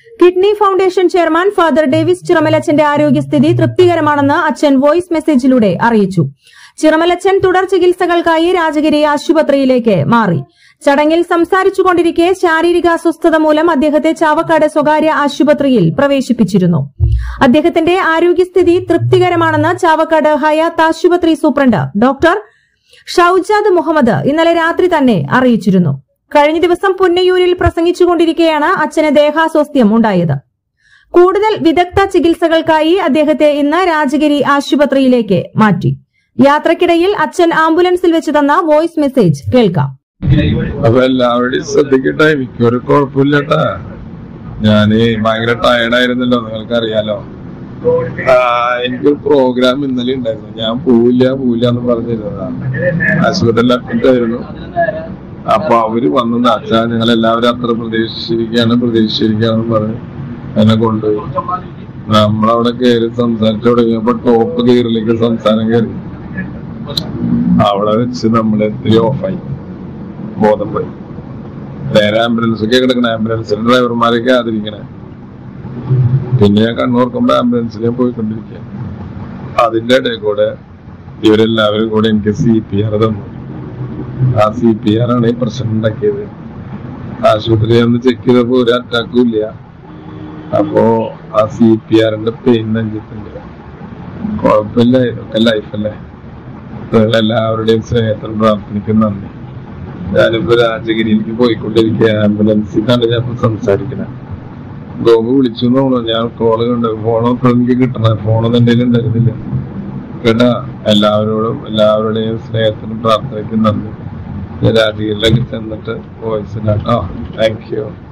Kidney foundation chairman father Davis ചിറമലച്ചന്റെ ആരോഗ്യസ്ഥിതി തൃപ്തികരമാണെന്ന് അച്ഛൻ വോയിസ് മെസ്സേജിലൂടെ അറിയിച്ചു. ചിറമലച്ചൻ തുടർ ചികിത്സകൾക്കായി രാജഗിരി ആശുപത്രിയിലേക്ക് മാറി. ചടങ്ങിൽ സംസാരിച്ചുകൊണ്ടിരിക്കെ ശാരീരിക അസ്വസ്ഥത മൂലം അദ്ദേഹത്തെ ചാവക്കാട് സ്വകാര്യ ആശുപത്രിയിൽ പ്രവേശിപ്പിച്ചിരുന്നു. അദ്ദേഹത്തിന്റെ ആരോഗ്യസ്ഥിതി തൃപ്തികരമാണെന്ന് ചാവക്കാട് ഹയാത്ത് ആശുപത്രി സൂപ്രണ്ട് ഡോക്ടർ ഷൌജാദ് മുഹമ്മദ് ഇന്നലെ രാത്രി തന്നെ അറിയിച്ചിരുന്നു. കഴിഞ്ഞ ദിവസം പുന്നയൂരിൽ പ്രസംഗിച്ചുകൊണ്ടിരിക്കെയാണ് അച്ഛന് ദേഹാസ്വാസ്ഥ്യം ഉണ്ടായത്. കൂടുതൽ വിദഗ്ധ ചികിത്സകൾക്കായി അദ്ദേഹത്തെ ഇന്ന് രാജഗിരി ആശുപത്രിയിലേക്ക് മാറ്റി. യാത്രക്കിടയിൽ അച്ഛൻ ആംബുലൻസിൽ വെച്ച് തന്ന വോയിസ് മെസ്സേജ് കേൾക്കാം. അപ്പൊ എല്ലാവരുടെയും ശ്രദ്ധിക്കട്ടെ, എനിക്കൊരു കുഴപ്പമില്ലട്ടാ. ഞാന് ഭയങ്കര ടയർഡായിരുന്നല്ലോ, നിങ്ങൾക്കറിയാലോ. എനിക്കൊരു പ്രോഗ്രാം ഇന്നലെ ഉണ്ടായിരുന്നു. ഞാൻ പോവില്ല എന്ന് പറഞ്ഞിരുന്നതാണ്. ആശുപത്രിയിൽ അഡ്മിറ്റ് ആയിരുന്നു. അപ്പൊ അവര് വന്നത് അച്ഛാ ഞങ്ങളെല്ലാവരും അത്ര പ്രതീക്ഷിച്ചിരിക്കുകയാണെന്ന് പറഞ്ഞ് എന്നെ കൊണ്ടുപോയി. നമ്മളവിടെ കയറി സംസാരിച്ചു തുടങ്ങിയപ്പോ ടോപ്പ് ഗിയറിലേക്ക് സംസാരം കയറി. അവിടെ വെച്ച് നമ്മൾ ഇത്തിരി ഓഫായി, ബോധം പോയി. നേരെ ആംബുലൻസൊക്കെ കിടക്കണേ, ആംബുലൻസിന്റെ ഡ്രൈവർമാരൊക്കെ ആദരിക്കണേ. പിന്നെ ഞാൻ കണ്ണൂർക്കുമ്പോ ആംബുലൻസിൽ പോയിക്കൊണ്ടിരിക്കുക. അതിന്റെ ഇടയിൽ കൂടെ ഇവരെല്ലാവരും കൂടെ എനിക്ക് CPR തന്നു. ആ CPR ആണ് ഈ പ്രശ്നം ഉണ്ടാക്കിയത്. ആശുപത്രിയിൽ ഒന്ന് ചെക്ക് ചെയ്തപ്പോ ഒരു അറ്റാക്കും ഇല്ല. അപ്പോ ആ CPRന്റെ പെയിൻ നെഞ്ചിട്ടുണ്ട്. കുഴപ്പമില്ല, ഇതൊക്കെ ലൈഫല്ലേ. എല്ലാവരുടെയും സ്നേഹത്തിന് പ്രാർത്ഥനയ്ക്കും നന്ദി. ഞാനിപ്പോ രാജഗിരിയിലേക്ക് പോയിക്കൊണ്ടിരിക്കുക. ആംബുലൻസിലാണ് ഞാൻ സംസാരിക്കുന്നത്. ഗോപു വിളിച്ചു തോന്നുന്നു. ഞാൻ കോള് കണ്ട് ഫോണൊക്കെ എനിക്ക് കിട്ടണ ഫോണൊന്നും എന്റെ കയ്യിൽ ഉണ്ടായിരുന്നില്ല കേട്ടാ. എല്ലാവരുടെയും സ്നേഹത്തിനും പ്രാർത്ഥനയ്ക്കും നന്ദി. രാജഗിരിയിലേക്ക് ചെന്നിട്ട് വോയിസിലാട്ടോ. Thank you.